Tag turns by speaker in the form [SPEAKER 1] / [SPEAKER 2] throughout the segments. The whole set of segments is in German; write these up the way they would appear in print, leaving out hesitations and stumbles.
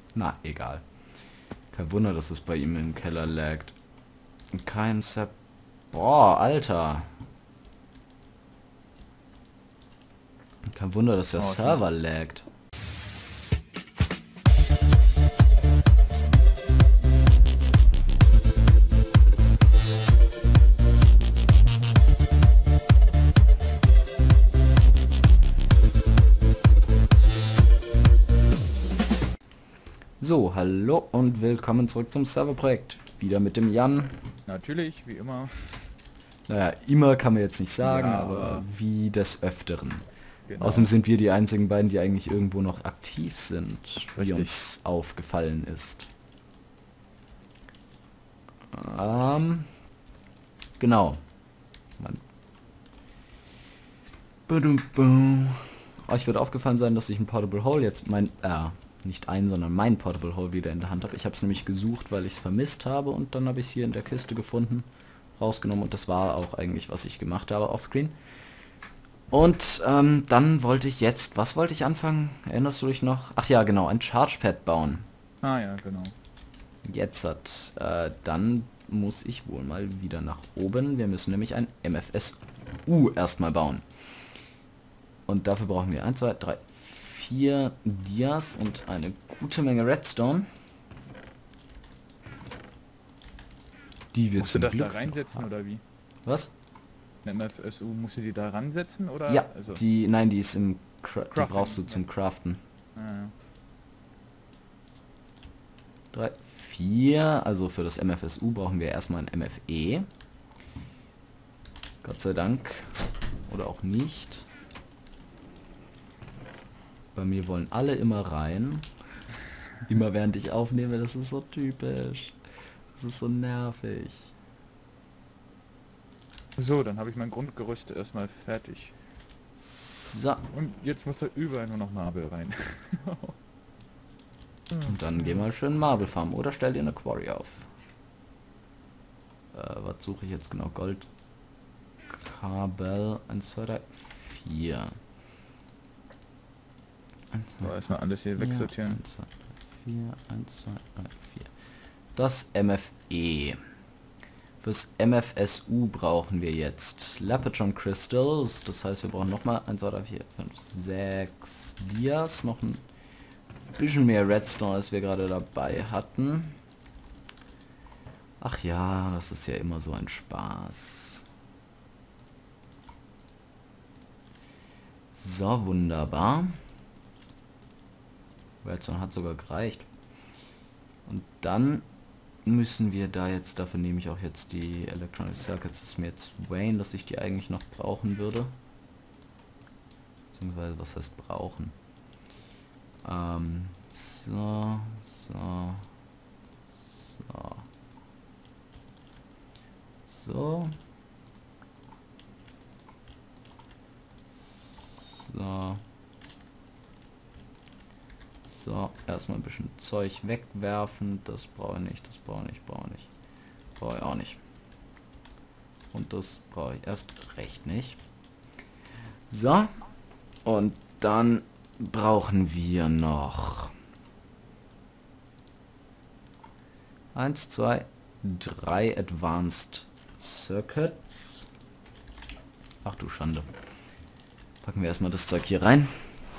[SPEAKER 1] Na, egal. Kein Wunder, dass es bei ihm im Keller laggt. Kein Sep... Boah, Alter. Kein Wunder, dass der
[SPEAKER 2] Oh, schon.
[SPEAKER 1] Server laggt. So, hallo und willkommen zurück zum Serverprojekt. Wieder mit dem Jan.
[SPEAKER 2] Natürlich, wie immer.
[SPEAKER 1] Naja, immer kann man jetzt nicht sagen,
[SPEAKER 2] Ja,
[SPEAKER 1] aber wie des Öfteren.
[SPEAKER 2] Genau.
[SPEAKER 1] Außerdem sind wir die einzigen beiden, die eigentlich irgendwo noch aktiv sind, wie
[SPEAKER 2] Richtig.
[SPEAKER 1] uns aufgefallen ist. Genau. Man. Euch wird aufgefallen sein, dass ich ein Portable Hole jetzt nicht ein, sondern mein Portable Hole wieder in der Hand habe. Ich habe es nämlich gesucht, weil ich es vermisst habe und dann habe ich es hier in der Kiste gefunden, rausgenommen und das war auch eigentlich, was ich gemacht habe offscreen. Und dann wollte ich jetzt, was wollte ich anfangen? Erinnerst du dich noch? Ach ja, genau, ein Chargepad bauen.
[SPEAKER 2] Ah ja, genau.
[SPEAKER 1] Dann muss ich wohl mal wieder nach oben. Wir müssen nämlich ein MFSU erstmal bauen. Und dafür brauchen wir 1, 2, 3, 4 Dias und eine gute Menge Redstone. Die wir
[SPEAKER 2] Musst du
[SPEAKER 1] zum
[SPEAKER 2] das
[SPEAKER 1] Glück
[SPEAKER 2] da reinsetzen
[SPEAKER 1] noch haben.
[SPEAKER 2] oder wie?
[SPEAKER 1] Was?
[SPEAKER 2] Eine MFSU, musst du die da ransetzen oder?
[SPEAKER 1] Ja,
[SPEAKER 2] Also,
[SPEAKER 1] nein, die ist im die
[SPEAKER 2] Crafting,
[SPEAKER 1] brauchst du zum Craften.
[SPEAKER 2] ja.
[SPEAKER 1] 3, 4, also für das MFSU brauchen wir erstmal ein MFE. Gott sei Dank. Oder auch nicht. Bei mir wollen alle immer rein. Immer während ich aufnehme, das ist so typisch. Das ist so nervig.
[SPEAKER 2] So, dann habe ich mein Grundgerüst erstmal fertig.
[SPEAKER 1] So,
[SPEAKER 2] Und jetzt muss da überall nur noch Marble rein.
[SPEAKER 1] und dann geh mal schön Marble farmen oder stell dir eine Quarry auf. Was suche ich jetzt genau? Goldkabel 1, 2, 3, 4. 1,
[SPEAKER 2] So,
[SPEAKER 1] 2,
[SPEAKER 2] erstmal alles hier wegsortieren.
[SPEAKER 1] 1, 2, 3, 4, 1, 2, 3, 4. Das MFE. Fürs MFSU brauchen wir jetzt Lapotron Crystals. Das heißt, wir brauchen nochmal 1, 2, 3, 4, 5, 6 Dias. Noch ein bisschen mehr Redstone, als wir gerade dabei hatten. Ach ja, das ist ja immer so ein Spaß. So, wunderbar. Redstone hat sogar gereicht. Und dann müssen wir da jetzt, dafür nehme ich auch jetzt die Electronic Circuits, ist mir jetzt Wayne, dass ich die eigentlich noch brauchen würde. Beziehungsweise, was heißt brauchen? So. So. So, erstmal ein bisschen Zeug wegwerfen. Das brauche ich nicht, das brauche ich nicht, brauche ich nicht. Brauche ich auch nicht. Und das brauche ich erst recht nicht. So. Und dann brauchen wir noch 1, 2, 3 Advanced Circuits. Ach du Schande. Packen wir erstmal das Zeug hier rein.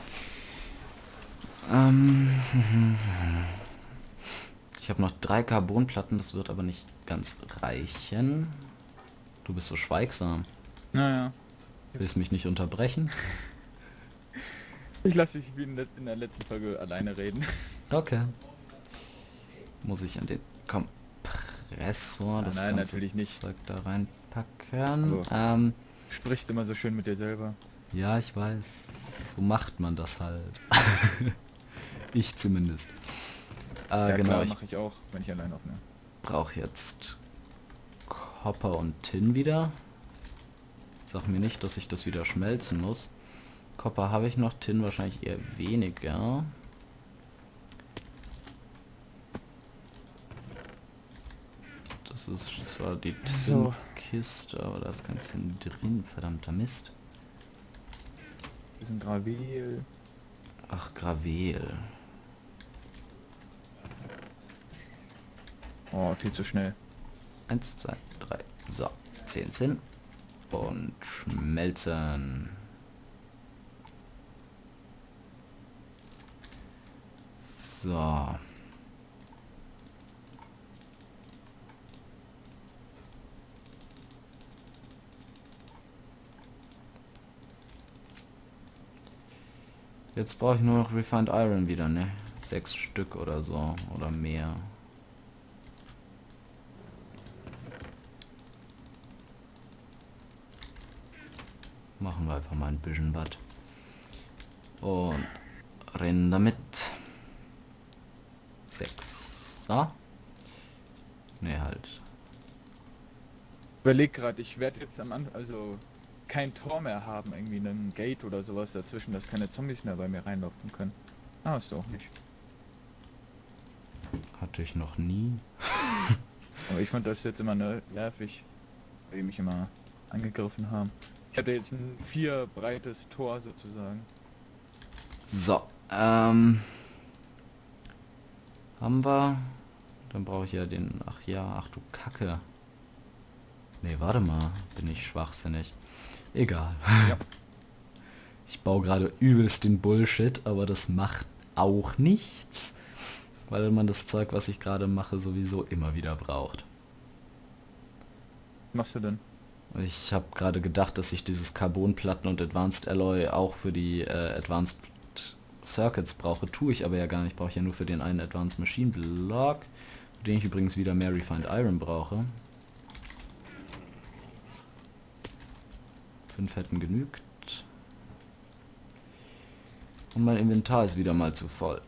[SPEAKER 1] Ich habe noch 3 Carbonplatten, das wird aber nicht ganz reichen. Du bist so schweigsam.
[SPEAKER 2] Naja.
[SPEAKER 1] Willst mich nicht unterbrechen?
[SPEAKER 2] Ich lasse dich wie in der letzten Folge alleine reden.
[SPEAKER 1] Okay. Muss ich an den Kompressor das
[SPEAKER 2] Nein,
[SPEAKER 1] ganze
[SPEAKER 2] natürlich nicht.
[SPEAKER 1] Zeug da reinpacken?
[SPEAKER 2] Also, sprichst immer so schön mit dir selber.
[SPEAKER 1] Ja, ich weiß. So macht man das halt. Ich zumindest.
[SPEAKER 2] Ja,
[SPEAKER 1] Genau,
[SPEAKER 2] klar,
[SPEAKER 1] ich
[SPEAKER 2] mache ich auch, wenn ich allein aufnehme.
[SPEAKER 1] brauche jetzt Copper und Tin wieder. Sag mir nicht, dass ich das wieder schmelzen muss. Copper habe ich noch, Tin wahrscheinlich eher weniger. Das ist zwar die
[SPEAKER 2] So.
[SPEAKER 1] Tin-Kiste, aber da ist kein Tin drin, verdammter Mist.
[SPEAKER 2] Wir sind Gravel.
[SPEAKER 1] Ach, Gravel.
[SPEAKER 2] Oh, viel zu schnell.
[SPEAKER 1] 1, 2, 3. So, 10 Zinn. Und schmelzen. So. Jetzt brauche ich nur noch Refined Iron wieder, ne? 6 Stück oder so. Oder mehr. Machen wir einfach mal ein bisschen was. Und rennen damit. 6. So. Ne, halt.
[SPEAKER 2] Überleg gerade, ich werde jetzt am Anfang, also kein Tor mehr haben, irgendwie einen Gate oder sowas dazwischen, dass keine Zombies mehr bei mir reinlaufen können. Ah, hast du auch nicht.
[SPEAKER 1] Hatte ich noch nie.
[SPEAKER 2] Aber ich fand das jetzt immer nervig, weil die mich immer angegriffen haben. Ich hatte jetzt ein 4 breites Tor sozusagen.
[SPEAKER 1] So, haben wir. Dann brauche ich ja den. Ach ja, ach du Kacke. Nee, warte mal. Bin ich schwachsinnig. Egal.
[SPEAKER 2] Ja.
[SPEAKER 1] Ich baue gerade übelst den Bullshit, aber das macht auch nichts. Weil man das Zeug, was ich gerade mache, sowieso immer wieder braucht.
[SPEAKER 2] Was machst du denn?
[SPEAKER 1] Ich habe gerade gedacht, dass ich dieses Carbonplatten und Advanced Alloy auch für die Advanced Circuits brauche. Tue ich aber ja gar nicht. Brauche ich ja nur für den einen Advanced Machine Block, für den ich übrigens wieder mehr Refined Iron brauche. 5 hätten genügt. Und mein Inventar ist wieder mal zu voll.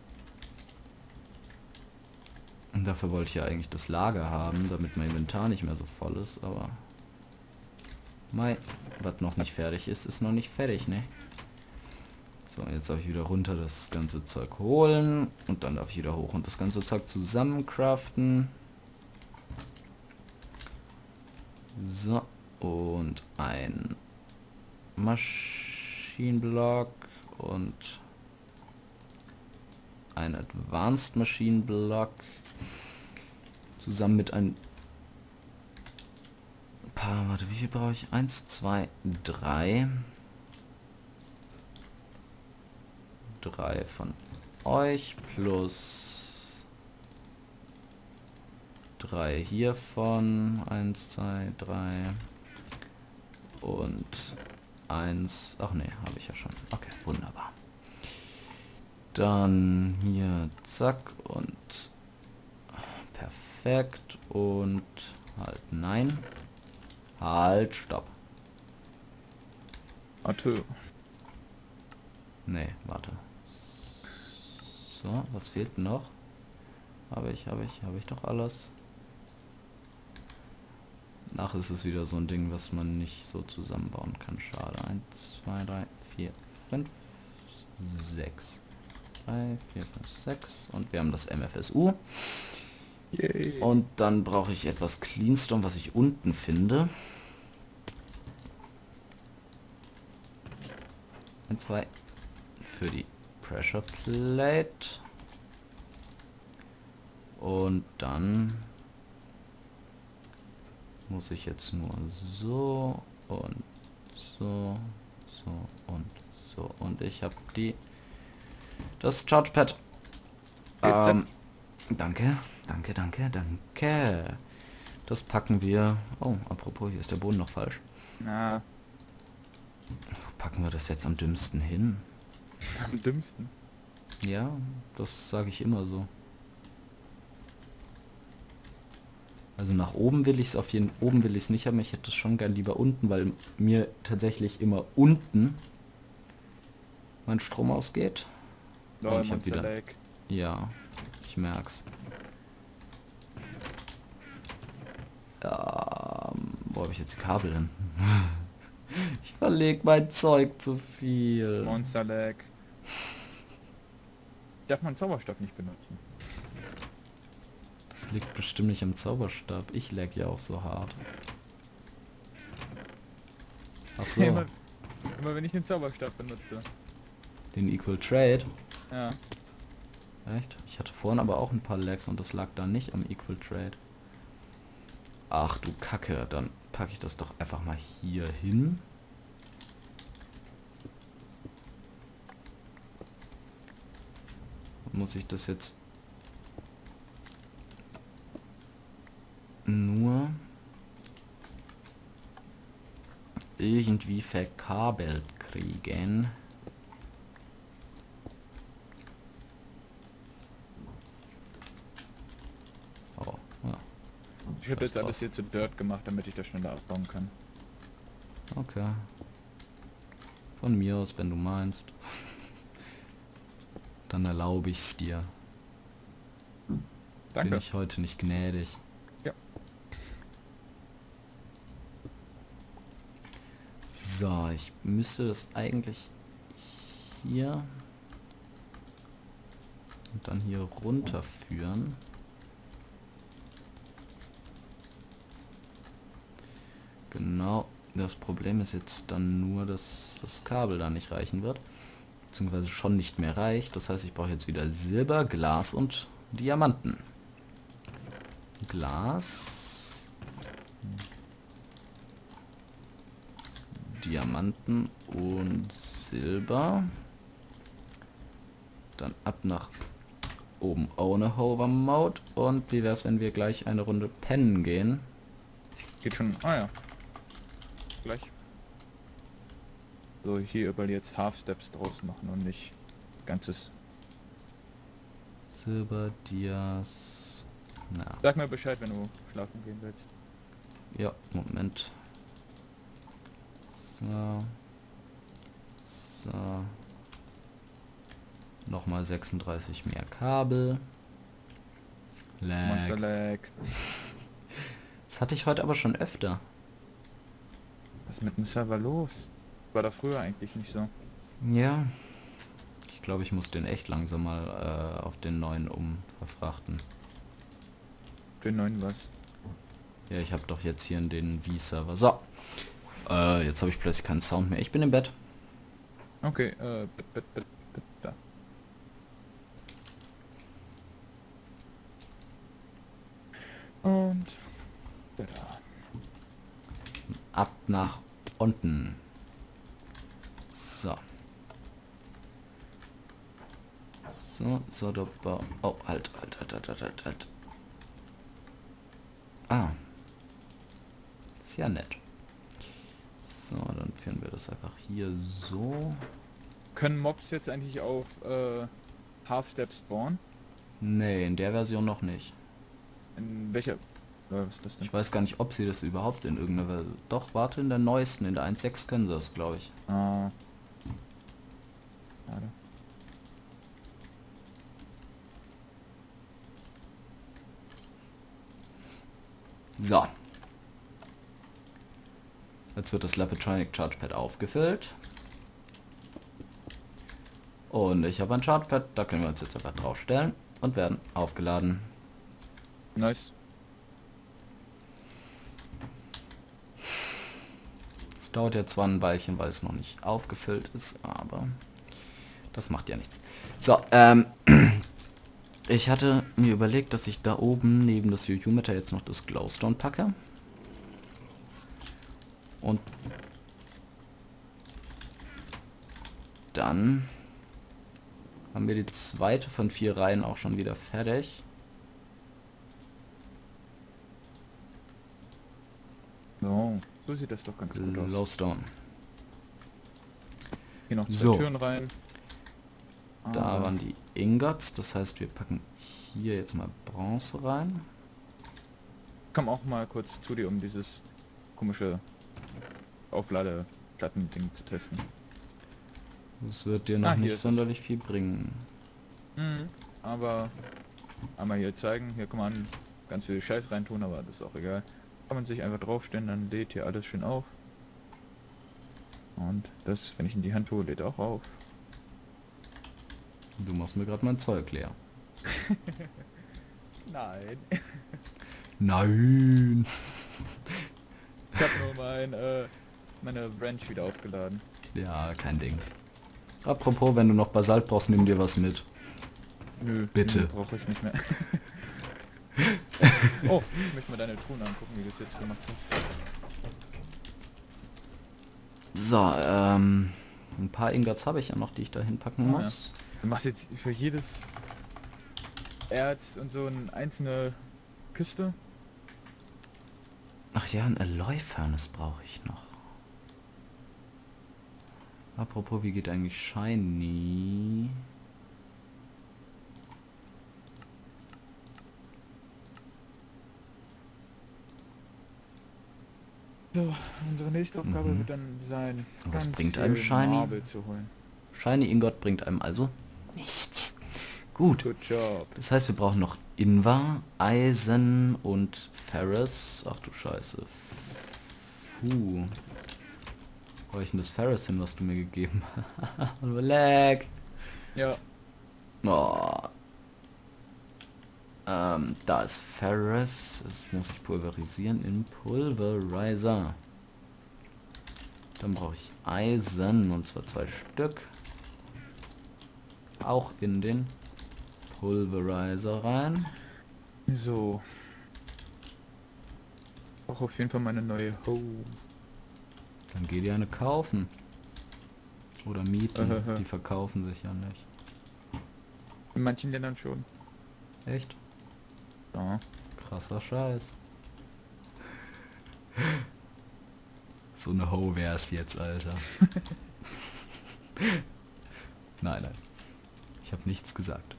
[SPEAKER 1] Und dafür wollte ich ja eigentlich das Lager haben, damit mein Inventar nicht mehr so voll ist, aber... Mei, was noch nicht fertig ist, ist noch nicht fertig, ne? So, jetzt darf ich wieder runter das ganze Zeug holen. Und dann darf ich wieder hoch und das ganze Zeug zusammen craften. So, und ein Maschinenblock und ein Advanced Maschinenblock. Zusammen mit ein paar, warte, wie viel brauche ich? 1, 2, 3. 3 von euch plus 3 hiervon. 1, 2, 3 und 1. Ach ne, habe ich ja schon. Okay, wunderbar. Dann hier, zack und perfekt und halt nein. Halt, stopp.
[SPEAKER 2] Warte.
[SPEAKER 1] Nee, warte. So, was fehlt noch? Habe ich doch alles. Ach, ist es wieder so ein Ding, was man nicht so zusammenbauen kann. Schade. 1, 2, 3, 4, 5, 6. 3, 4, 5, 6. Und wir haben das MFSU.
[SPEAKER 2] Yay.
[SPEAKER 1] Und dann brauche ich etwas Cleanstone, was ich unten finde. 1, 2 für die Pressure Plate. Und dann muss ich jetzt nur so und so, so und so. Und ich habe das Charge Pad. Danke, danke, danke, danke. Das packen wir. Oh, apropos, hier ist der Boden noch falsch.
[SPEAKER 2] Na,
[SPEAKER 1] Wo packen wir das jetzt am dümmsten hin?
[SPEAKER 2] am dümmsten.
[SPEAKER 1] Ja, das sage ich immer so. Also nach oben will ich es auf jeden Fall, oben will ich es nicht haben. Ich hätte es schon gern lieber unten, weil mir tatsächlich immer unten mein Strom ausgeht. Oh, ich habe wieder. Ja, ich merk's. Wo habe ich jetzt die Kabel hin? Ich verlege mein Zeug zu viel.
[SPEAKER 2] Monster Lag. Darf man Zauberstab nicht benutzen?
[SPEAKER 1] Das liegt bestimmt nicht am Zauberstab. Ich lag ja auch so hart. Ach so,
[SPEAKER 2] immer wenn ich den Zauberstab benutze.
[SPEAKER 1] den Equal Trade.
[SPEAKER 2] Ja.
[SPEAKER 1] Echt? Ich hatte vorhin aber auch ein paar Lags und das lag da nicht am Equal Trade. Ach du Kacke, dann packe ich das doch einfach mal hier hin. Muss ich das jetzt nur irgendwie verkabelt kriegen? Oh, ja.
[SPEAKER 2] Ich habe jetzt alles hier zu Dirt gemacht, damit ich das schneller abbauen kann.
[SPEAKER 1] Okay. Von mir aus, wenn du meinst. Dann erlaube ich's dir.
[SPEAKER 2] Danke.
[SPEAKER 1] Bin ich heute nicht gnädig.
[SPEAKER 2] Ja.
[SPEAKER 1] So, ich müsste das eigentlich hier und dann hier runterführen. Genau. Das Problem ist jetzt dann nur, dass das Kabel da nicht reichen wird. Beziehungsweise schon nicht mehr reicht. Das heißt, ich brauche jetzt wieder Silber, Glas und Diamanten. Glas, Diamanten und Silber. Dann ab nach oben ohne Hover Mode. Und wie wäre es, wenn wir gleich eine Runde pennen gehen?
[SPEAKER 2] Geht schon. Ah ja. Gleich. So, hier überall jetzt Half Steps draus machen und nicht ganzes.
[SPEAKER 1] Silber, Dias. Na.
[SPEAKER 2] Sag mir Bescheid, wenn du schlafen gehen willst.
[SPEAKER 1] Ja, Moment. So. So. Nochmal 36 mehr Kabel.
[SPEAKER 2] Monster
[SPEAKER 1] Lag.
[SPEAKER 2] Lag.
[SPEAKER 1] Das hatte ich heute aber schon öfter.
[SPEAKER 2] Was ist mit dem Server los? War da früher eigentlich nicht so.
[SPEAKER 1] Ja. Ich glaube, ich muss den echt langsam mal auf den neuen verfrachten.
[SPEAKER 2] Den neuen was?
[SPEAKER 1] Ja, ich habe doch jetzt hier den V-Server. So. Jetzt habe ich plötzlich keinen Sound mehr. Ich bin im Bett.
[SPEAKER 2] Okay, da. Und da.
[SPEAKER 1] Ab nach unten. So. So, da. Oh, halt. Ah. Ist ja nett. So, dann führen wir das einfach hier so.
[SPEAKER 2] Können Mobs jetzt eigentlich auf Half Step spawnen?
[SPEAKER 1] Nee, in der Version noch nicht.
[SPEAKER 2] In welcher? Was ist das denn?
[SPEAKER 1] Ich weiß gar nicht, ob sie das überhaupt in irgendeiner Version... Doch, warte, in der neuesten, in der 1.6 können sie das, glaube ich.
[SPEAKER 2] Ah. Schade.
[SPEAKER 1] So. Jetzt wird das Lapitronic Chargepad aufgefüllt. Und ich habe ein Chargepad, da können wir uns jetzt einfach draufstellen und werden aufgeladen.
[SPEAKER 2] Nice.
[SPEAKER 1] Es dauert ja zwar ein Weilchen, weil es noch nicht aufgefüllt ist, aber das macht ja nichts. So, ich hatte mir überlegt, dass ich da oben neben das Yu-Meter jetzt noch das Glowstone packe. Und dann haben wir die zweite von 4 Reihen auch schon wieder fertig.
[SPEAKER 2] So sieht das doch ganz gut aus.
[SPEAKER 1] Glowstone.
[SPEAKER 2] Hier noch 2
[SPEAKER 1] So.
[SPEAKER 2] Türen rein.
[SPEAKER 1] Da waren die Ingots, das heißt, wir packen hier jetzt mal Bronze rein.
[SPEAKER 2] Komm auch mal kurz zu dir, um dieses komische Aufladeplatten-Ding zu testen.
[SPEAKER 1] Das wird dir noch
[SPEAKER 2] hier
[SPEAKER 1] nicht
[SPEAKER 2] ist es.
[SPEAKER 1] sonderlich viel bringen.
[SPEAKER 2] Aber einmal hier zeigen, hier kann man ganz viel Scheiß reintun, aber das ist auch egal. Kann man sich einfach draufstellen, dann lädt hier alles schön auf. Und das, wenn ich in die Hand tue, lädt auch auf.
[SPEAKER 1] Du machst mir gerade mein Zeug leer.
[SPEAKER 2] Nein.
[SPEAKER 1] Nein.
[SPEAKER 2] Ich habe nur meine Wrench wieder aufgeladen.
[SPEAKER 1] Ja, kein Ding. Apropos, wenn du noch Basalt brauchst, nimm dir was mit.
[SPEAKER 2] Nö,
[SPEAKER 1] Bitte.
[SPEAKER 2] brauche ich nicht mehr. Oh, ich möchte mal deine Truhen angucken, wie du es jetzt gemacht hast.
[SPEAKER 1] So, ein paar Ingots habe ich ja noch, die ich da hinpacken
[SPEAKER 2] Ah, ja.
[SPEAKER 1] muss.
[SPEAKER 2] Du machst jetzt für jedes Erz und so eine einzelne Kiste.
[SPEAKER 1] Ach ja, ein Alloy Furnace brauche ich noch. Apropos, wie geht eigentlich Shiny?
[SPEAKER 2] So, unsere nächste Aufgabe wird dann sein,
[SPEAKER 1] Was
[SPEAKER 2] ganz
[SPEAKER 1] bringt
[SPEAKER 2] viel
[SPEAKER 1] einem Shiny?
[SPEAKER 2] Marble zu holen.
[SPEAKER 1] Shiny Ingot bringt einem also nichts. Gut.
[SPEAKER 2] Good job.
[SPEAKER 1] Das heißt, wir brauchen noch Invar, Eisen und Ferrous. Ach du Scheiße. Puh. Wo hab ich denn das Ferrous hin, was du mir gegeben hast? Lag.
[SPEAKER 2] Ja,
[SPEAKER 1] Oh. Da ist Ferrous. Das muss ich pulverisieren in Pulverizer. Dann brauche ich Eisen, und zwar 2 Stück. Auch in den Pulverizer rein.
[SPEAKER 2] so. Auch auf jeden Fall meine neue Hoe.
[SPEAKER 1] Dann geh dir eine kaufen. Oder mieten. Die verkaufen sich ja nicht.
[SPEAKER 2] In manchen Ländern schon.
[SPEAKER 1] Echt?
[SPEAKER 2] Ja.
[SPEAKER 1] Krasser Scheiß. So eine Ho wär's jetzt, Alter. Nein, nein. Ich habe nichts gesagt.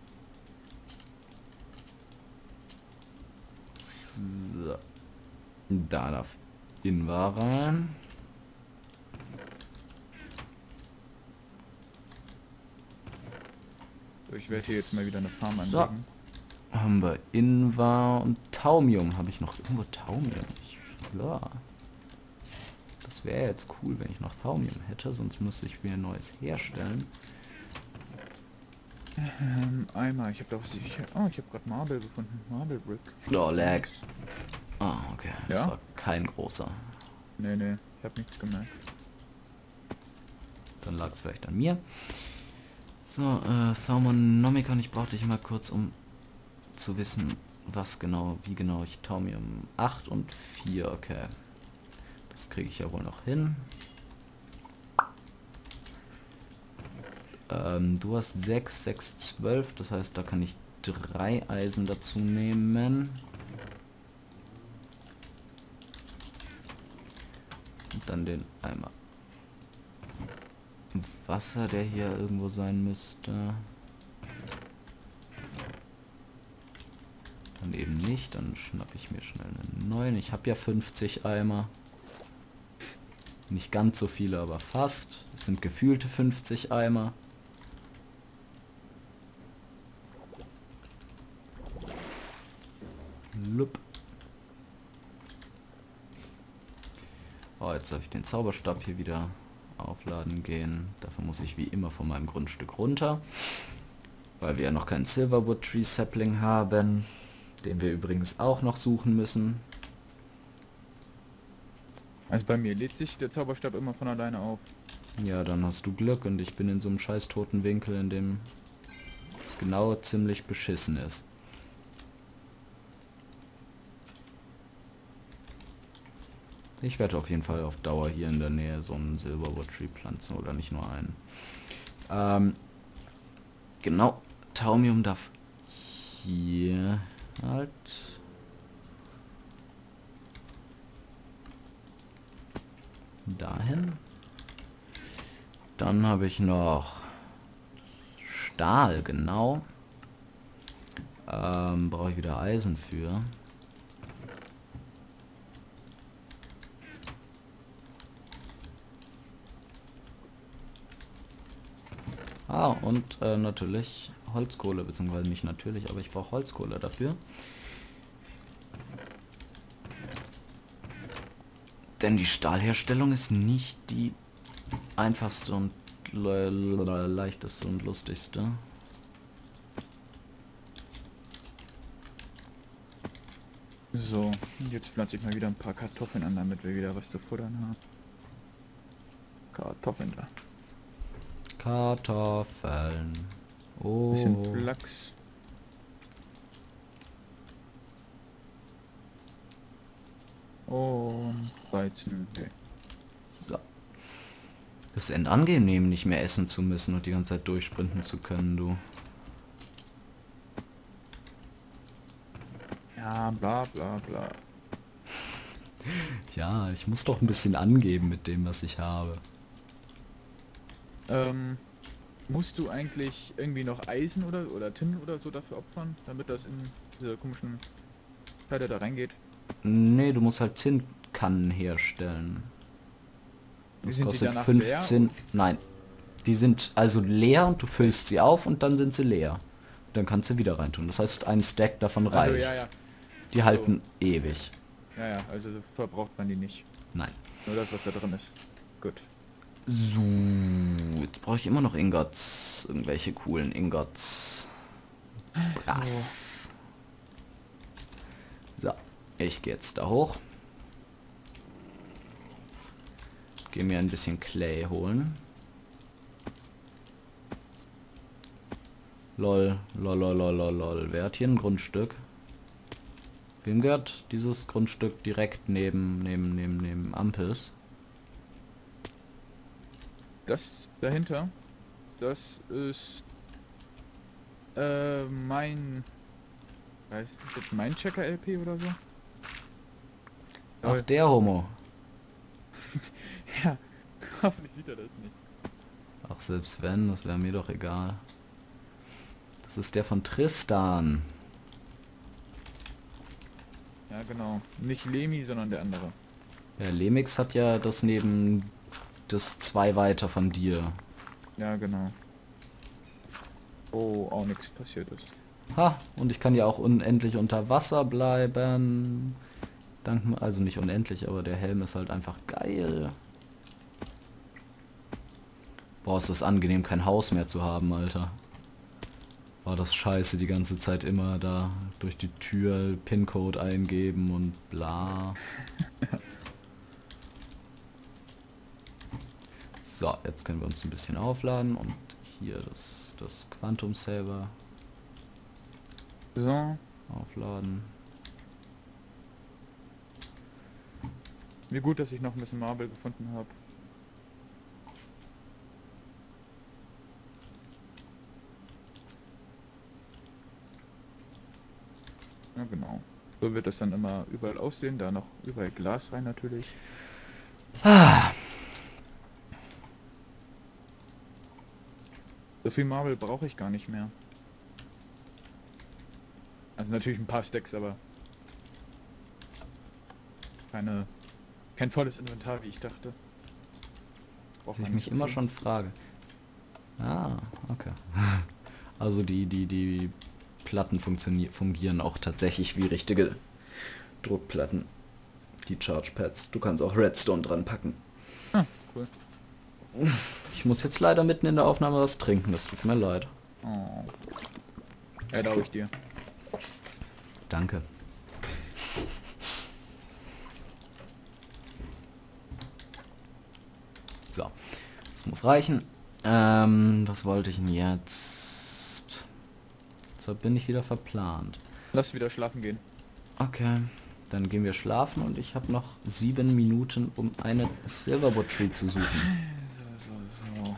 [SPEAKER 1] So. Da darf Invar rein.
[SPEAKER 2] So, ich werde hier jetzt mal wieder eine Farm
[SPEAKER 1] So.
[SPEAKER 2] anlegen.
[SPEAKER 1] Haben wir Invar und Taumium. Habe ich noch irgendwo Taumium? Ja. Das wäre jetzt cool, wenn ich noch Taumium hätte, sonst müsste ich mir ein neues herstellen.
[SPEAKER 2] Eimer, ich habe doch sicher... Oh, ich habe gerade Marble gefunden. Marble Brick.
[SPEAKER 1] Oh, lag. Ah, okay. Das
[SPEAKER 2] Ja?
[SPEAKER 1] war kein großer.
[SPEAKER 2] Nee, nee, ich habe nichts gemerkt.
[SPEAKER 1] Dann lag es vielleicht an mir. So, Thermonomicon, ich brauchte dich mal kurz, um zu wissen, was genau, wie genau ich Taumium 8 und 4, okay. Das kriege ich ja wohl noch hin. Du hast 6, 6, 12, das heißt, da kann ich 3 Eisen dazu nehmen. Und dann den Eimer Wasser, der hier irgendwo sein müsste. Dann eben nicht, dann schnappe ich mir schnell einen neuen. Ich habe ja 50 Eimer. Nicht ganz so viele, aber fast. Das sind gefühlte 50 Eimer. Lup. Oh, jetzt darf ich den Zauberstab hier wieder aufladen gehen. Dafür muss ich wie immer von meinem Grundstück runter. Weil wir ja noch keinen Silverwood Tree Sapling haben. Den wir übrigens auch noch suchen müssen.
[SPEAKER 2] Also bei mir lädt sich der Zauberstab immer von alleine auf.
[SPEAKER 1] Ja, dann hast du Glück und ich bin in so einem scheiß toten Winkel, in dem es genau ziemlich beschissen ist. Ich werde auf jeden Fall auf Dauer hier in der Nähe so einen Silverwood Tree pflanzen oder nicht nur einen. Genau, Taumium darf hier halt. Dahin. Dann habe ich noch Stahl, genau. Brauche ich wieder Eisen für. Ah, und natürlich Holzkohle, beziehungsweise nicht natürlich, aber ich brauche Holzkohle dafür. Denn die Stahlherstellung ist nicht die einfachste und leichteste und lustigste.
[SPEAKER 2] So, und jetzt pflanze ich mal wieder ein paar Kartoffeln an, damit wir wieder was zu futtern haben. Kartoffeln da.
[SPEAKER 1] Kartoffeln. Oh.
[SPEAKER 2] Bisschen Flachs. Und 13. Okay.
[SPEAKER 1] So. Das ist angenehm, nicht mehr essen zu müssen und die ganze Zeit durchsprinten zu können, du.
[SPEAKER 2] Ja, bla bla bla.
[SPEAKER 1] Ja, ich muss doch ein bisschen angeben mit dem, was ich habe.
[SPEAKER 2] Musst du eigentlich irgendwie noch Eisen oder Tin oder so dafür opfern, damit das in diese komischen Teile da reingeht?
[SPEAKER 1] Nee, du musst halt Zinnkannen herstellen. Das
[SPEAKER 2] Sind die
[SPEAKER 1] kostet
[SPEAKER 2] danach leer?
[SPEAKER 1] 15... Nein. Die sind also leer und du füllst sie auf und dann sind sie leer. Dann kannst du wieder reintun. Das heißt, ein Stack davon
[SPEAKER 2] Also
[SPEAKER 1] reicht.
[SPEAKER 2] ja, ja.
[SPEAKER 1] Die
[SPEAKER 2] So.
[SPEAKER 1] halten ewig.
[SPEAKER 2] Ja, ja, also verbraucht man die nicht.
[SPEAKER 1] Nein.
[SPEAKER 2] Nur das, was da drin ist. Gut.
[SPEAKER 1] So, jetzt brauche ich immer noch Ingots. Irgendwelche coolen Ingots. Brass. So, ich gehe jetzt da hoch. Gehe mir ein bisschen Clay holen. Lol, lol, lol, lol, lol, lol. Wer hat hier ein Grundstück? Wem gehört dieses Grundstück direkt neben Ampels?
[SPEAKER 2] Das dahinter, das ist mein, weiß ich jetzt, mein Checker LP oder so?
[SPEAKER 1] Ach, der Homo.
[SPEAKER 2] Ja, hoffentlich sieht er das nicht.
[SPEAKER 1] Ach, selbst wenn, das wäre mir doch egal. Das ist der von Tristan.
[SPEAKER 2] Ja, genau. Nicht Lemi, sondern der andere.
[SPEAKER 1] Ja, Lemix hat ja das neben das 2 weiter von dir.
[SPEAKER 2] Ja, genau. Oh, auch nichts passiert ist.
[SPEAKER 1] Ha, und ich kann ja auch unendlich unter Wasser bleiben. Also nicht unendlich, aber der Helm ist halt einfach geil. Boah, ist das angenehm, kein Haus mehr zu haben, Alter. War das scheiße, die ganze Zeit immer da durch die Tür PIN-Code eingeben und bla. So, jetzt können wir uns ein bisschen aufladen und hier das Quantum Saver
[SPEAKER 2] So,
[SPEAKER 1] aufladen.
[SPEAKER 2] wie gut, dass ich noch ein bisschen Marble gefunden habe. Ja, genau. So wird das dann immer überall aussehen. Da noch überall Glas rein natürlich. So viel Marble brauche ich gar nicht mehr. Also natürlich ein paar Stacks, aber kein volles Inventar, wie ich dachte. Braucht
[SPEAKER 1] Was ich
[SPEAKER 2] man nicht
[SPEAKER 1] mich
[SPEAKER 2] so
[SPEAKER 1] immer
[SPEAKER 2] viel.
[SPEAKER 1] schon frage. Ah, okay. Also die Platten fungieren auch tatsächlich wie richtige Druckplatten. Die Charge Pads. Du kannst auch Redstone dran packen.
[SPEAKER 2] Ah, cool.
[SPEAKER 1] Ich muss jetzt leider mitten in der Aufnahme was trinken, das tut mir leid.
[SPEAKER 2] Oh. Erlaube ich dir.
[SPEAKER 1] Danke. So, das muss reichen. Was wollte ich denn jetzt? So bin ich wieder verplant.
[SPEAKER 2] Lass wieder schlafen gehen.
[SPEAKER 1] Okay, dann gehen wir schlafen und ich habe noch 7 Minuten, um eine Silverwood Tree zu suchen.
[SPEAKER 2] So.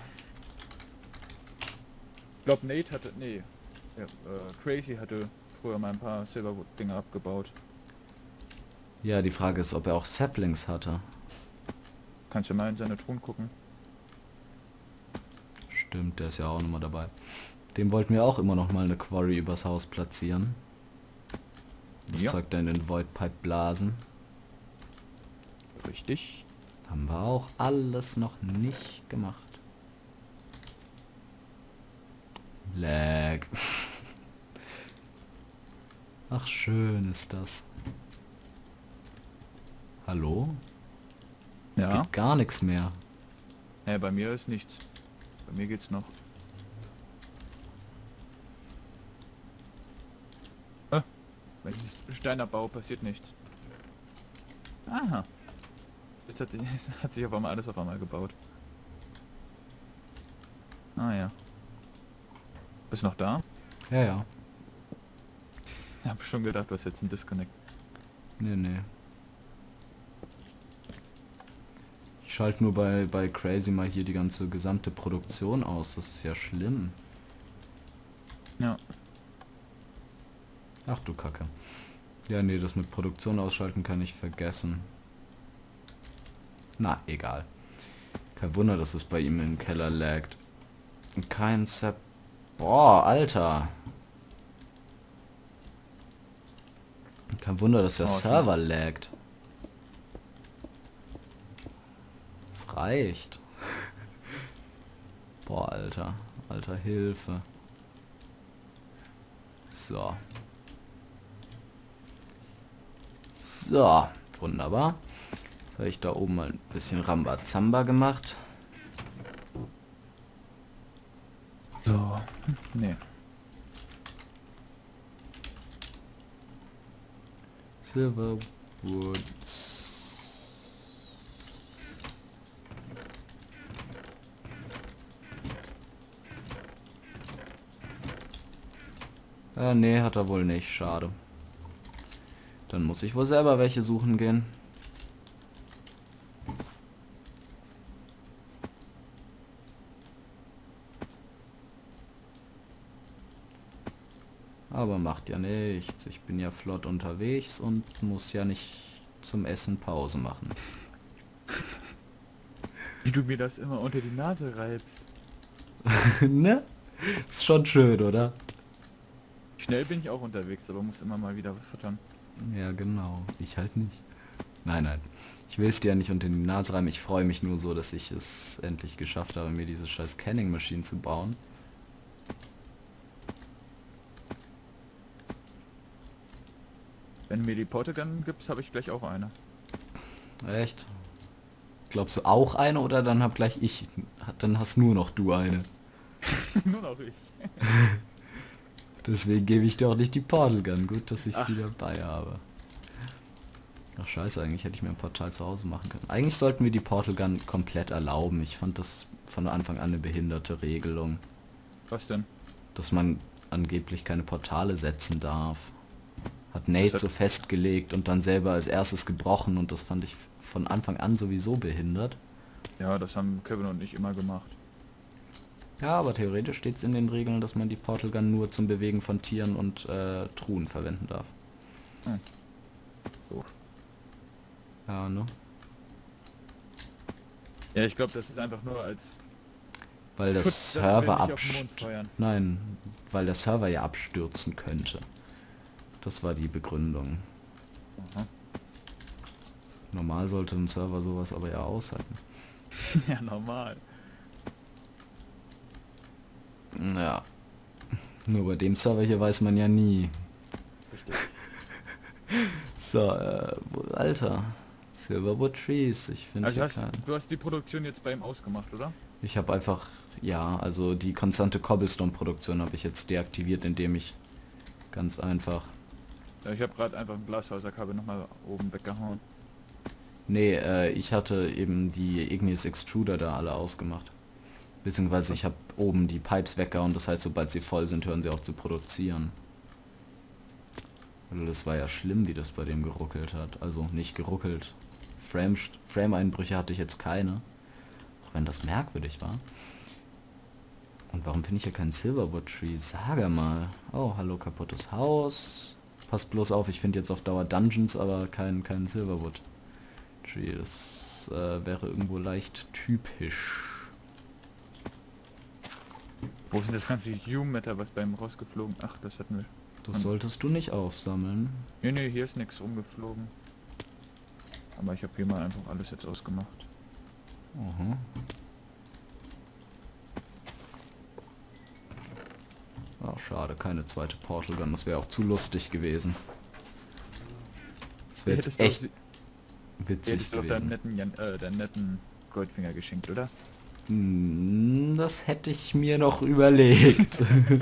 [SPEAKER 2] Ich glaube Nate hatte, nee, ja, Crazy hatte früher mal ein paar Silverwood-Dinger abgebaut.
[SPEAKER 1] Ja, die Frage ist, ob er auch Saplings hatte.
[SPEAKER 2] Kannst du mal in seine Truhen gucken.
[SPEAKER 1] Stimmt, der ist ja auch nochmal dabei. Dem wollten wir auch immer noch mal eine Quarry übers Haus platzieren. Das
[SPEAKER 2] Ja.
[SPEAKER 1] Zeug dann in den Void Pipe blasen.
[SPEAKER 2] Richtig.
[SPEAKER 1] Haben wir auch alles noch nicht gemacht. Lag. Ach, schön ist das. Hallo? Es
[SPEAKER 2] Ja.
[SPEAKER 1] geht gar nichts mehr.
[SPEAKER 2] Bei mir ist nichts. Bei mir geht's noch. Wenn ich Steiner baue, passiert nichts. Aha. Jetzt hat sich auf einmal alles auf einmal gebaut. Ah ja. Bist noch da?
[SPEAKER 1] Ja, ja.
[SPEAKER 2] Ich hab schon gedacht, du hast jetzt einen Disconnect.
[SPEAKER 1] Nee, nee. schalte nur bei Crazy mal hier die ganze gesamte Produktion aus. Das ist ja schlimm.
[SPEAKER 2] Ja.
[SPEAKER 1] Ach du Kacke. Ja, nee, das mit Produktion ausschalten kann ich vergessen. Na, egal. Kein Wunder, dass es bei ihm im Keller laggt. Kein Sepp. Boah, Alter. Kein Wunder, dass der
[SPEAKER 2] Oh,
[SPEAKER 1] Server laggt. Es reicht. Boah, Alter. Alter, Hilfe. So. So, wunderbar. Jetzt habe ich da oben mal ein bisschen Rambazamba gemacht.
[SPEAKER 2] So. Nee.
[SPEAKER 1] Silverwoods. Nee, hat er wohl nicht. Schade. Dann muss ich wohl selber welche suchen gehen. Aber macht ja nichts. Ich bin ja flott unterwegs und muss ja nicht zum Essen Pause machen.
[SPEAKER 2] Wie du mir das immer unter die Nase reibst.
[SPEAKER 1] Ne? Ist schon schön, oder?
[SPEAKER 2] Schnell bin ich auch unterwegs, aber muss immer mal wieder was futtern.
[SPEAKER 1] Ja, genau. Ich halt nicht. Nein, nein. Ich will es dir ja nicht unter die Nase reiben. Ich freue mich nur so, dass ich es endlich geschafft habe, mir diese scheiß Canning-Maschine zu bauen.
[SPEAKER 2] Wenn du mir die Portagun gibst, habe ich gleich auch eine.
[SPEAKER 1] Echt? Glaubst du auch eine oder dann hab gleich ich... Dann hast nur noch du eine.
[SPEAKER 2] Nur noch ich.
[SPEAKER 1] Deswegen gebe ich dir auch nicht die Portal Gun. Gut, dass ich
[SPEAKER 2] Ach.
[SPEAKER 1] sie dabei habe. Ach scheiße, eigentlich hätte ich mir ein Portal zu Hause machen können. Eigentlich sollten wir die Portal Gun komplett erlauben. Ich fand das von Anfang an eine behinderte Regelung.
[SPEAKER 2] Was denn?
[SPEAKER 1] Dass man angeblich keine Portale setzen darf. Hat Nate
[SPEAKER 2] hat-
[SPEAKER 1] so festgelegt und dann selber als erstes gebrochen und das fand ich von Anfang an sowieso behindert.
[SPEAKER 2] Ja, das haben Kevin und ich immer gemacht.
[SPEAKER 1] Ja, aber theoretisch steht es in den Regeln, dass man die Portal Gun nur zum Bewegen von Tieren und Truhen verwenden darf.
[SPEAKER 2] Hm. Doof.
[SPEAKER 1] Ja, ne?
[SPEAKER 2] Ja, ich glaube, das ist einfach nur als
[SPEAKER 1] Weil der
[SPEAKER 2] Schutz, dass wir
[SPEAKER 1] Server
[SPEAKER 2] nicht auf den Mond feuern.
[SPEAKER 1] Nein, weil der Server ja abstürzen könnte. Das war die Begründung.
[SPEAKER 2] Aha.
[SPEAKER 1] Normal sollte ein Server sowas aber ja aushalten.
[SPEAKER 2] Ja, normal.
[SPEAKER 1] Ja. Nur bei dem Server hier weiß man ja nie.
[SPEAKER 2] Richtig.
[SPEAKER 1] So, Alter. Silverwood Trees, ich finde
[SPEAKER 2] Also
[SPEAKER 1] hier keinen.
[SPEAKER 2] du hast die Produktion jetzt bei ihm ausgemacht, oder?
[SPEAKER 1] Ich habe einfach, ja, also die konstante Cobblestone-Produktion habe ich jetzt deaktiviert, indem ich ganz einfach...
[SPEAKER 2] Ja, ich habe gerade einfach ein Glasfaserkabel nochmal oben weggehauen.
[SPEAKER 1] Nee, ich hatte eben die Igneous Extruder da alle ausgemacht. Beziehungsweise ich habe oben die Pipes weggehauen, das heißt, sobald sie voll sind, hören sie auf zu produzieren. Also das war ja schlimm, wie das bei dem geruckelt hat. Also nicht geruckelt. Frame-Einbrüche hatte ich jetzt keine. Auch wenn das merkwürdig war. Und warum finde ich hier keinen Silverwood Tree? Sage mal. Oh, hallo, kaputtes Haus. Passt bloß auf, ich finde jetzt auf Dauer Dungeons, aber kein Silverwood Tree. Das wäre irgendwo leicht typisch.
[SPEAKER 2] Wo ist denn das ganze Hume-Matter, was bei ihm rausgeflogen? Ach, das hatten wir.
[SPEAKER 1] Das solltest du nicht aufsammeln.
[SPEAKER 2] Nee, hier ist nichts rumgeflogen. Aber ich habe hier mal einfach alles jetzt ausgemacht.
[SPEAKER 1] Aha. Ach, schade, keine zweite Portal Gun. Das wäre auch zu lustig gewesen. Das wäre jetzt echt witzig
[SPEAKER 2] Hättest du doch deinen
[SPEAKER 1] gewesen.
[SPEAKER 2] deinen netten Goldfinger geschenkt, oder?
[SPEAKER 1] Das hätte ich mir noch überlegt.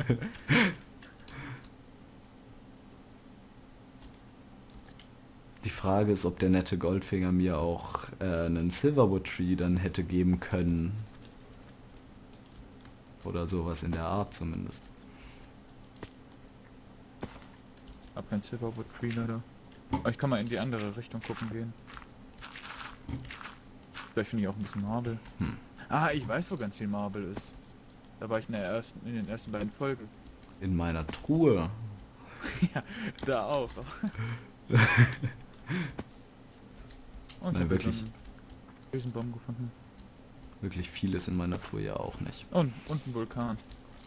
[SPEAKER 1] Die Frage ist, ob der nette Goldfinger mir auch einen Silverwood Tree dann hätte geben können. Oder sowas in der Art zumindest.
[SPEAKER 2] Hab kein Silverwood Tree leider. Aber ich kann mal in die andere Richtung gucken gehen. Vielleicht finde ich auch ein bisschen Marble. Ah, ich weiß, wo ganz viel Marble ist. Da war ich in den ersten beiden Folgen.
[SPEAKER 1] In meiner Truhe.
[SPEAKER 2] Ja, da auch. Und
[SPEAKER 1] Nein, wirklich.
[SPEAKER 2] einen Riesenbaum gefunden.
[SPEAKER 1] Wirklich vieles in meiner Truhe ja auch nicht.
[SPEAKER 2] Und ein Vulkan.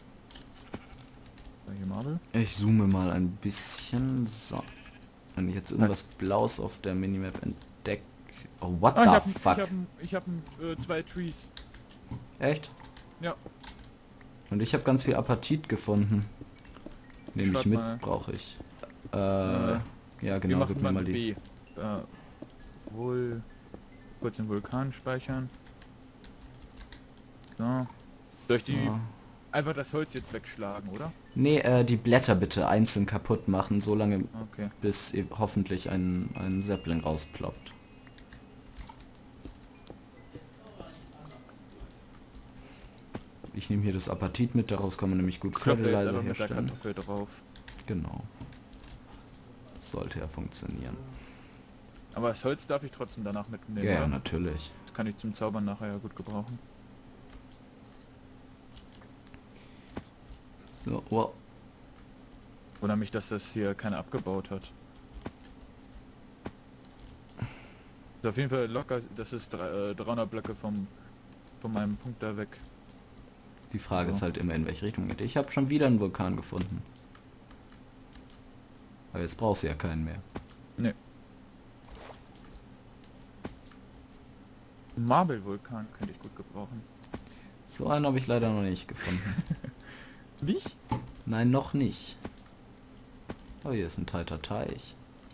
[SPEAKER 2] So, hier Marble.
[SPEAKER 1] Ich zoome mal ein bisschen. So. Wenn ich jetzt irgendwas Blaues auf der Minimap entdecke. Oh, what the fuck?
[SPEAKER 2] Ich hab zwei Trees.
[SPEAKER 1] Echt?
[SPEAKER 2] Ja.
[SPEAKER 1] Und ich habe ganz viel Apatit gefunden. Nehme ich
[SPEAKER 2] Schreib
[SPEAKER 1] mit,
[SPEAKER 2] mal.
[SPEAKER 1] brauche ich.
[SPEAKER 2] Ja,
[SPEAKER 1] Ja,
[SPEAKER 2] wir
[SPEAKER 1] genau,
[SPEAKER 2] machen
[SPEAKER 1] gib mir
[SPEAKER 2] mal
[SPEAKER 1] mal
[SPEAKER 2] eine
[SPEAKER 1] die.
[SPEAKER 2] B. Wohl kurz den Vulkan speichern. So. Soll ich die einfach das Holz jetzt wegschlagen, oder?
[SPEAKER 1] Nee, die Blätter bitte einzeln kaputt machen, so lange,
[SPEAKER 2] Okay.
[SPEAKER 1] bis hoffentlich ein Sapling rausploppt. Ich nehme hier das Apatit mit, daraus kann man nämlich gut
[SPEAKER 2] Klopfe jetzt
[SPEAKER 1] Fertilizer
[SPEAKER 2] einfach mit der
[SPEAKER 1] herstellen.
[SPEAKER 2] Kartoffel drauf.
[SPEAKER 1] Genau. Sollte ja funktionieren.
[SPEAKER 2] Aber das Holz darf ich trotzdem danach mitnehmen,
[SPEAKER 1] Ja,
[SPEAKER 2] oder?
[SPEAKER 1] natürlich.
[SPEAKER 2] Das kann ich zum Zaubern nachher ja gut gebrauchen.
[SPEAKER 1] So, wow.
[SPEAKER 2] Oder mich, dass das hier keiner abgebaut hat. Ist auf jeden Fall locker, das ist 300 Blöcke von meinem Punkt da weg.
[SPEAKER 1] Die Frage
[SPEAKER 2] So.
[SPEAKER 1] ist halt immer, in welche Richtung geht. Ich habe schon wieder einen Vulkan gefunden. Aber jetzt brauchst du ja keinen mehr.
[SPEAKER 2] Ne. Marble-Vulkan könnte ich gut gebrauchen.
[SPEAKER 1] So einen habe ich leider noch nicht gefunden.
[SPEAKER 2] Nicht?
[SPEAKER 1] Nein, noch nicht. Oh, hier ist ein tighter Teich.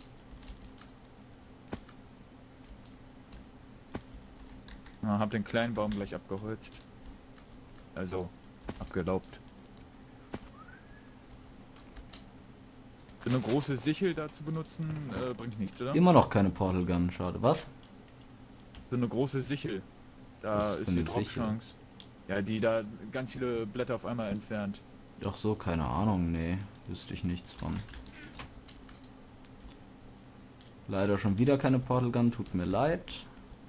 [SPEAKER 2] Ja, hab den kleinen Baum gleich abgeholzt. Also, abgelaubt. So eine große Sichel da zu benutzen, bringt nichts, oder?
[SPEAKER 1] Immer noch keine Portal Gun, schade. Was?
[SPEAKER 2] So eine große Sichel. Da
[SPEAKER 1] Was für
[SPEAKER 2] ist
[SPEAKER 1] eine
[SPEAKER 2] die
[SPEAKER 1] Sichel?
[SPEAKER 2] Dropchance. Ja, die da ganz viele Blätter auf einmal entfernt.
[SPEAKER 1] Ach so, keine Ahnung, nee. Wüsste ich nichts von. Leider schon wieder keine Portal Gun, tut mir leid.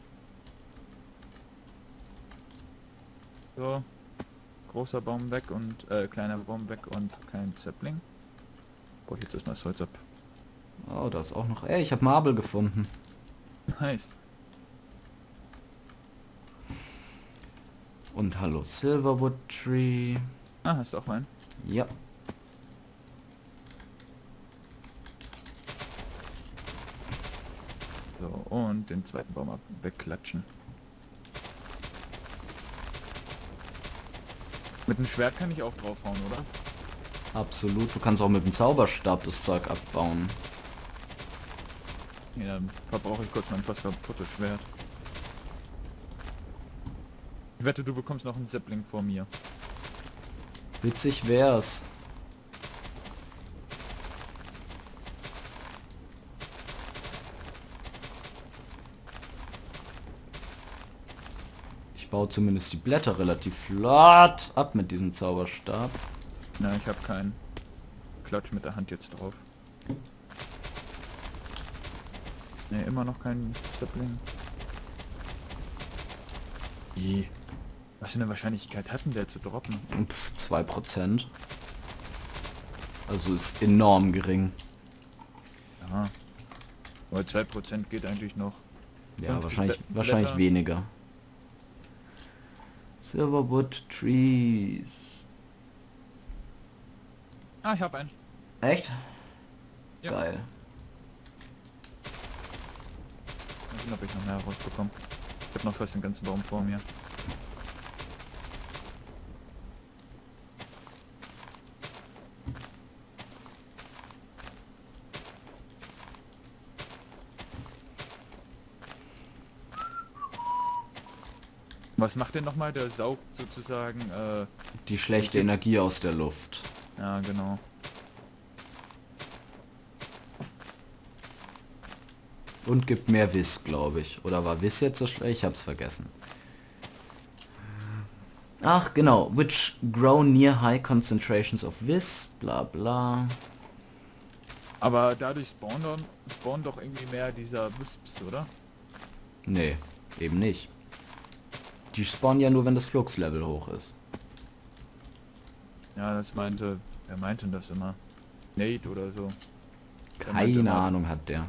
[SPEAKER 2] So. Großer Baum weg und, kleiner Baum weg und kein Sapling. Brauche ich jetzt erstmal das Holz ab.
[SPEAKER 1] Oh, da ist auch noch... Ey, ich habe Marble gefunden.
[SPEAKER 2] Nice.
[SPEAKER 1] Und hallo Silverwood Tree.
[SPEAKER 2] Ah, hast du auch einen?
[SPEAKER 1] Ja.
[SPEAKER 2] So, und den zweiten Baum ab wegklatschen. Mit dem Schwert kann ich auch draufhauen, oder?
[SPEAKER 1] Absolut. Du kannst auch mit dem Zauberstab das Zeug abbauen.
[SPEAKER 2] Ja, dann verbrauche ich kurz mein fast kaputtes Schwert. Ich wette, du bekommst noch einen Sapling vor mir.
[SPEAKER 1] Witzig wär's. Ich baue zumindest die Blätter relativ flott ab mit diesem Zauberstab.
[SPEAKER 2] Na, ich habe keinen. Klatsch mit der Hand jetzt drauf. Ne, immer noch kein Sapling. Wie? Was für eine Wahrscheinlichkeit hatten der zu droppen?
[SPEAKER 1] 2%. Also ist enorm gering.
[SPEAKER 2] Aha. Aber 2% geht eigentlich noch.
[SPEAKER 1] Ja,
[SPEAKER 2] 50
[SPEAKER 1] wahrscheinlich
[SPEAKER 2] Blätter.
[SPEAKER 1] weniger. Silverwood Trees.
[SPEAKER 2] Ah, ich habe einen.
[SPEAKER 1] Echt?
[SPEAKER 2] Ja.
[SPEAKER 1] Geil.
[SPEAKER 2] Mal sehen, ob ich noch mehr rausbekomme. Ich habe noch fast den ganzen Baum vor mir. Was macht denn nochmal? Der saugt sozusagen,
[SPEAKER 1] Die schlechte Energie aus der Luft.
[SPEAKER 2] ja genau.
[SPEAKER 1] Und gibt mehr Wiss, glaube ich. Oder war Wiss jetzt so schlecht? Ich hab's vergessen. Ach, genau. Which grow near high concentrations of Wiss, bla bla.
[SPEAKER 2] Aber dadurch spawnen doch irgendwie mehr dieser Wisps, oder?
[SPEAKER 1] Nee, eben nicht. Die spawnen ja nur, wenn das Fluxlevel hoch ist.
[SPEAKER 2] Ja, das meinte... Wer meinte das immer? Nate oder so. Der meinte
[SPEAKER 1] Keine
[SPEAKER 2] immer,
[SPEAKER 1] Ahnung hat der.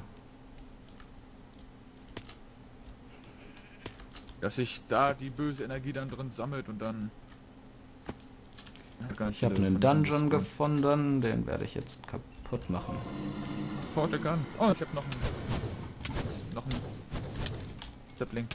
[SPEAKER 2] dass sich da die böse Energie dann drin sammelt und dann... Ja, ganz
[SPEAKER 1] Ich habe
[SPEAKER 2] viele
[SPEAKER 1] einen
[SPEAKER 2] von diesen
[SPEAKER 1] Dungeon
[SPEAKER 2] Spawnen.
[SPEAKER 1] gefunden, den werde ich jetzt kaputt machen.
[SPEAKER 2] Portal Gun. Oh, ich habe noch einen Sapling.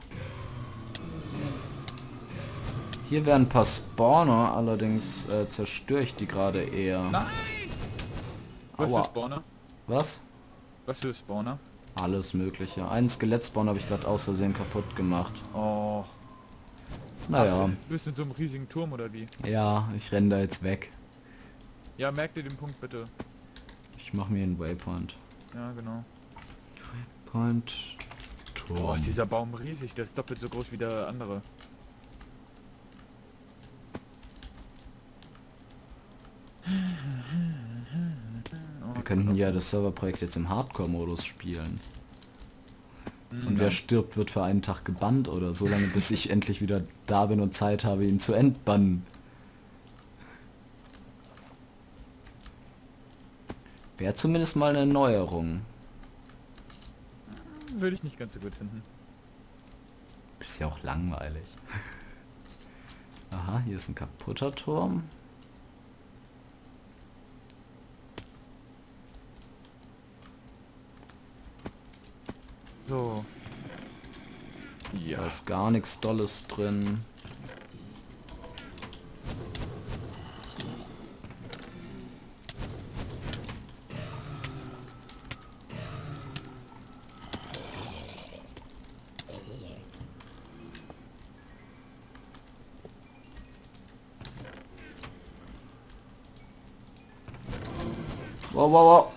[SPEAKER 1] Hier werden ein paar Spawner, allerdings zerstöre ich die gerade eher.
[SPEAKER 2] Nein! Was für
[SPEAKER 1] Aua.
[SPEAKER 2] Spawner?
[SPEAKER 1] Was?
[SPEAKER 2] Was für Spawner?
[SPEAKER 1] Alles mögliche. Einen Skelettspawn habe ich gerade aus Versehen kaputt gemacht.
[SPEAKER 2] Oh.
[SPEAKER 1] Naja,
[SPEAKER 2] Ach, du bist in so einem riesigen Turm oder wie?
[SPEAKER 1] ja, ich renne da jetzt weg.
[SPEAKER 2] Ja, merk dir den Punkt bitte.
[SPEAKER 1] Ich mache mir einen Waypoint.
[SPEAKER 2] Ja, genau.
[SPEAKER 1] Point.
[SPEAKER 2] Oh,
[SPEAKER 1] Turm.
[SPEAKER 2] ist dieser Baum riesig, der ist doppelt so groß wie der andere.
[SPEAKER 1] Wir könnten ja das Serverprojekt jetzt im Hardcore-Modus spielen. Und wer stirbt, wird für einen Tag gebannt oder so lange, bis ich endlich wieder da bin und Zeit habe, ihn zu entbannen. Wäre zumindest mal eine Neuerung.
[SPEAKER 2] Würde ich nicht ganz so gut finden.
[SPEAKER 1] Ist ja auch langweilig. Aha, hier ist ein kaputter Turm.
[SPEAKER 2] So.
[SPEAKER 1] Da
[SPEAKER 2] Ja.
[SPEAKER 1] ist gar nichts Dolles drin. Wow, wow, wow.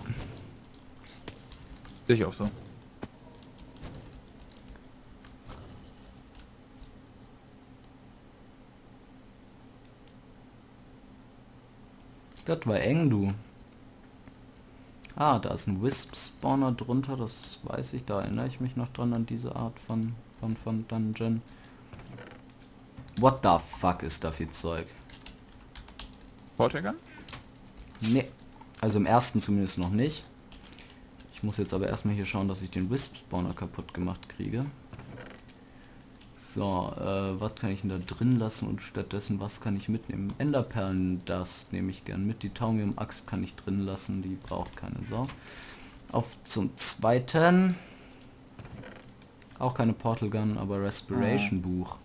[SPEAKER 2] Sehe ich auch so.
[SPEAKER 1] Das war eng, du. Ah, da ist ein Wisp-Spawner drunter, das weiß ich, da erinnere ich mich noch dran an diese Art von Dungeon. What the fuck ist da viel Zeug?
[SPEAKER 2] Portal Gun?
[SPEAKER 1] Nee, also im ersten zumindest noch nicht. Ich muss jetzt aber erstmal hier schauen, dass ich den Wisp-Spawner kaputt gemacht kriege. So, was kann ich denn da drin lassen und stattdessen was kann ich mitnehmen? Enderperlen, das nehme ich gern mit. Die Taumium-Axt kann ich drin lassen, die braucht keine Sau. Auf zum zweiten. Auch keine Portal Gun, aber Respiration Buch.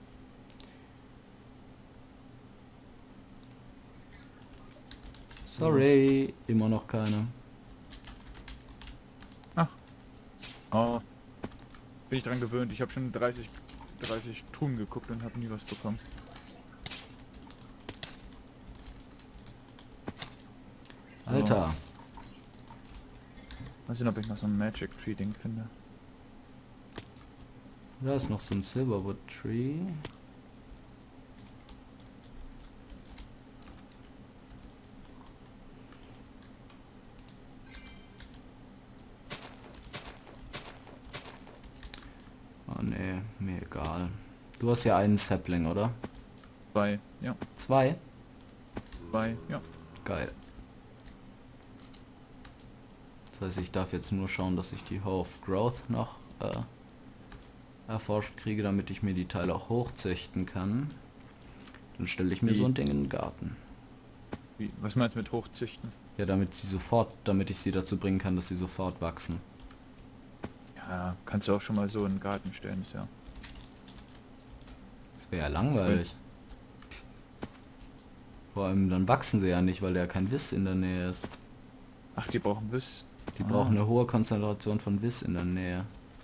[SPEAKER 1] Sorry, immer noch keine.
[SPEAKER 2] Oh. Bin ich dran gewöhnt. Ich habe schon 30 Truhen geguckt und habe nie was bekommen.
[SPEAKER 1] Alter,
[SPEAKER 2] Mal sehen, ob ich noch so ein Magic Tree Ding finde.
[SPEAKER 1] da ist noch so ein Silverwood Tree. Oh ne, mir egal. Du hast ja einen Sapling, oder?
[SPEAKER 2] 2, ja.
[SPEAKER 1] 2?
[SPEAKER 2] 2, ja.
[SPEAKER 1] Geil. Das heißt, ich darf jetzt nur schauen, dass ich die Hoe of Growth noch erforscht kriege, damit ich mir die Teile auch hochzüchten kann. Dann stelle ich mir so ein Ding in den Garten.
[SPEAKER 2] Wie, was meinst du mit hochzüchten?
[SPEAKER 1] Ja, damit ich sie dazu bringen kann, dass sie sofort wachsen.
[SPEAKER 2] Ja, kannst du auch schon mal so in den Garten stellen, ist ja.
[SPEAKER 1] Das wäre ja langweilig. Vor allem dann wachsen sie ja nicht, weil da ja kein Wiss in der Nähe ist.
[SPEAKER 2] Ach, die brauchen Wiss.
[SPEAKER 1] Die brauchen eine hohe Konzentration von Wiss in der Nähe.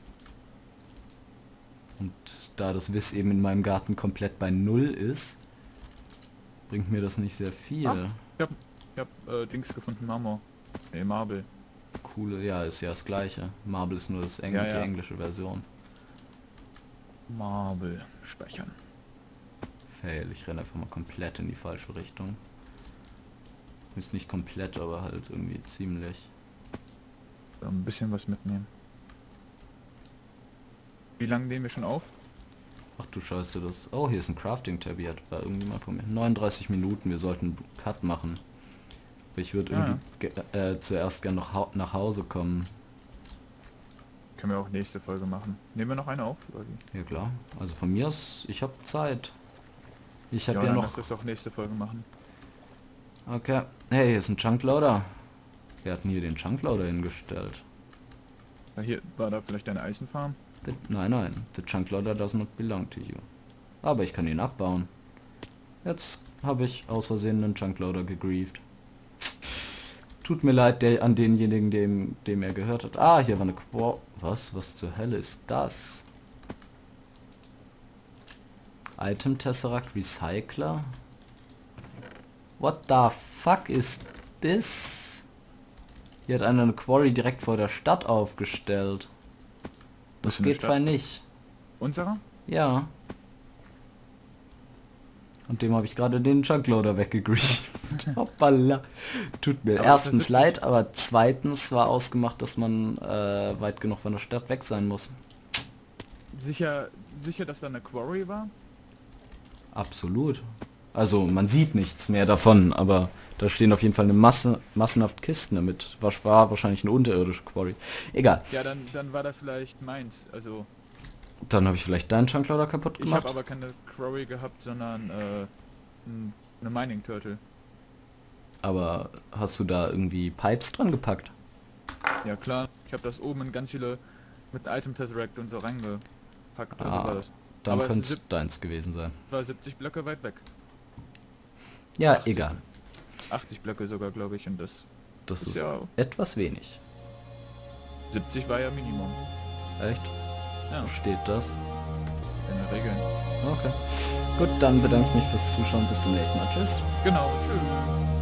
[SPEAKER 1] Und da das Wiss eben in meinem Garten komplett bei 0 ist, bringt mir das nicht sehr viel.
[SPEAKER 2] Ah. Ich hab Dings gefunden, Marmor. Ne, Marble.
[SPEAKER 1] Coole, ja, ist ja das gleiche. Marble ist nur das
[SPEAKER 2] Ja,
[SPEAKER 1] die
[SPEAKER 2] ja.
[SPEAKER 1] englische Version.
[SPEAKER 2] Marble speichern.
[SPEAKER 1] Fail, ich renne einfach mal komplett in die falsche Richtung. Ist nicht komplett, aber halt irgendwie ziemlich.
[SPEAKER 2] So, ein bisschen was mitnehmen. Wie lange nehmen wir schon auf?
[SPEAKER 1] Ach du Scheiße, das... Oh, hier ist ein Crafting-Tab, hier war irgendjemand von mir. 39 Minuten, wir sollten einen Cut machen. Aber ich würde irgendwie zuerst gerne noch nach Hause kommen.
[SPEAKER 2] Können wir auch nächste Folge machen. Nehmen wir noch eine auf? Oder wie?
[SPEAKER 1] Ja klar, also von mir aus, ich habe Zeit. Ich habe
[SPEAKER 2] Ja,
[SPEAKER 1] ja
[SPEAKER 2] dann
[SPEAKER 1] noch...
[SPEAKER 2] lass das doch nächste Folge machen.
[SPEAKER 1] Okay, hey, hier ist ein Chunkloader. Wer hat denn hier den Chunkloader hingestellt?
[SPEAKER 2] Ja, hier war da vielleicht eine Eisenfarm.
[SPEAKER 1] Nein, the Chunkloader does not belong to you. Aber ich kann ihn abbauen. Jetzt habe ich aus Versehen einen Chunkloader gegrieft. Tut mir leid an denjenigen, dem er gehört hat. Ah, hier war eine Was zur Hölle ist das? Item Tesseract Recycler? What the fuck is this? Hier hat einer eine Quarry direkt vor der Stadt aufgestellt. Das geht fein nicht.
[SPEAKER 2] Unserer?
[SPEAKER 1] Ja. Und dem habe ich gerade den Chunkloader weggegrieft. Hoppala. Tut mir
[SPEAKER 2] Aber
[SPEAKER 1] erstens leid, aber zweitens war ausgemacht, dass man weit genug von der Stadt weg sein muss.
[SPEAKER 2] Sicher, dass da eine Quarry war?
[SPEAKER 1] Absolut. Also man sieht nichts mehr davon, aber da stehen auf jeden Fall eine massenhaft Kisten damit. Was war wahrscheinlich eine unterirdische Quarry. Egal.
[SPEAKER 2] Ja, dann war das vielleicht meins. Also
[SPEAKER 1] Dann habe ich vielleicht deinen Chunkloader kaputt
[SPEAKER 2] ich
[SPEAKER 1] gemacht.
[SPEAKER 2] habe aber keine Quarry gehabt, sondern eine Mining Turtle.
[SPEAKER 1] Aber hast du da irgendwie Pipes dran gepackt?
[SPEAKER 2] Ja klar, ich habe das oben in ganz viele mit Item Tesseract und so reingepackt.
[SPEAKER 1] Ah,
[SPEAKER 2] war das.
[SPEAKER 1] dann
[SPEAKER 2] Aber
[SPEAKER 1] könnte es deins gewesen sein.
[SPEAKER 2] war 70 Blöcke weit weg.
[SPEAKER 1] Ja,
[SPEAKER 2] 80.
[SPEAKER 1] egal.
[SPEAKER 2] 80 Blöcke sogar, glaube ich, und das
[SPEAKER 1] Das ist
[SPEAKER 2] ja
[SPEAKER 1] etwas wenig.
[SPEAKER 2] 70 war ja Minimum.
[SPEAKER 1] Echt?
[SPEAKER 2] Ja,
[SPEAKER 1] Wo steht das?
[SPEAKER 2] in der Regel.
[SPEAKER 1] Okay. Gut, dann bedanke ich mich fürs Zuschauen. Bis zum nächsten Mal. Tschüss.
[SPEAKER 2] Genau, tschüss.